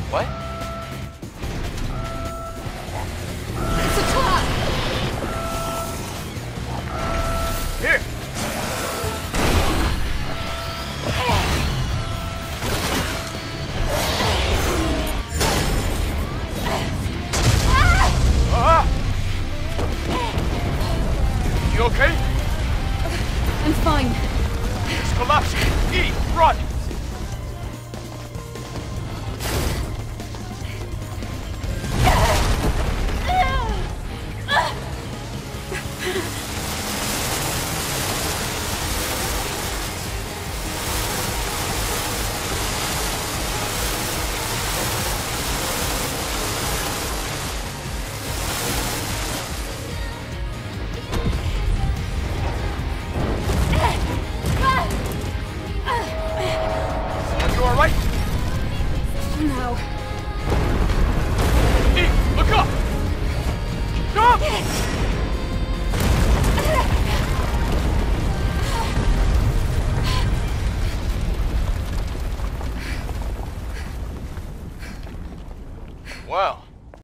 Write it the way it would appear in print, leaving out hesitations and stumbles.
What? It's a trap! Here! Ah! You okay? I'm fine. It's collapsing. E, run! Are you alright? Now. E, look up! Jump! Wow.